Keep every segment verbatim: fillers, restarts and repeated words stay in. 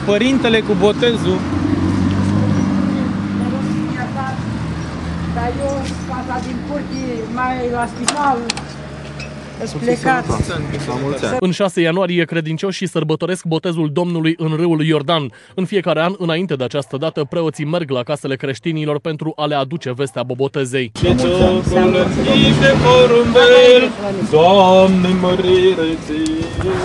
părintele cu botezul. Dar eu, casa din curte, mai la spital, îți plecat. În șase ianuarie, credincioșii sărbătoresc botezul Domnului în râul Iordan. În fiecare an, înainte de această dată, preoții merg la casele creștinilor pentru a le aduce vestea bobotezei. Doamne, mărire ție!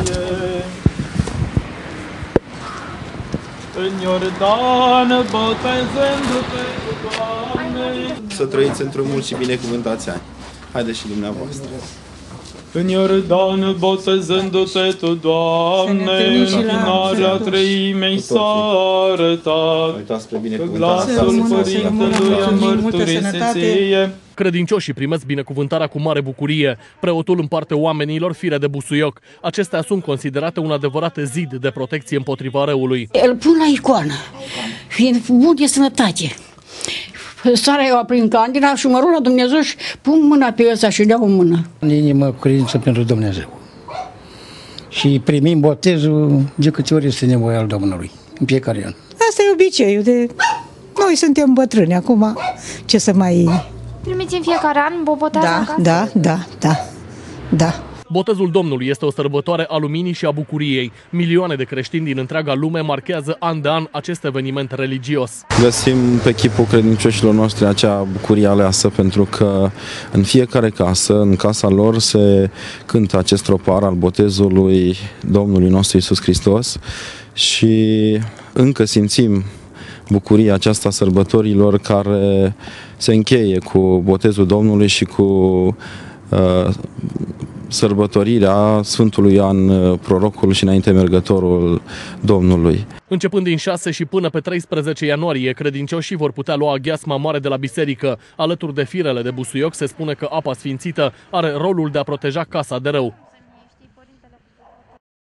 În Iordan, botezându-te, Doamne! Să trăiți într-un mult și binecuvântați ani. Haideți și dumneavoastră. În Iordan, botezându-te tu, Doamne, închinarea treimei s-a arătat. Uitați spre Că binecuvântarea glasul Părintelui a mărturise ție. Credincioșii primesc binecuvântarea cu mare bucurie. Preotul împarte oamenilor fire de busuioc. Acestea sunt considerate un adevărat zid de protecție împotriva răului. Îl pun la icoană, fiind bun de sănătate. Sara eu aprind candila și mă rog la Dumnezeu și pun mâna pe ăsta și dau o mână. În inimă cu credință pentru Dumnezeu. Și primim botezul de câte ori este nevoie al Domnului, în fiecare an. Asta e obiceiul de... Noi suntem bătrâni acum, ce să mai... Primiți în fiecare an bobotează Da, acasă? da, da, da, da. Botezul Domnului este o sărbătoare a luminii și a bucuriei. Milioane de creștini din întreaga lume marchează an de an acest eveniment religios. Găsim pe chipul credincioșilor noștri acea bucurie aleasă, pentru că în fiecare casă, în casa lor, se cântă acest tropar al botezului Domnului nostru Iisus Hristos și încă simțim bucuria aceasta a sărbătorilor care se încheie cu botezul Domnului și cu uh, sărbătorirea Sfântului Ioan, prorocul și înainte mergătorul Domnului. Începând din șase și până pe treisprezece ianuarie, credincioșii vor putea lua aghiasma mare de la biserică. Alături de firele de busuioc se spune că apa sfințită are rolul de a proteja casa de rău.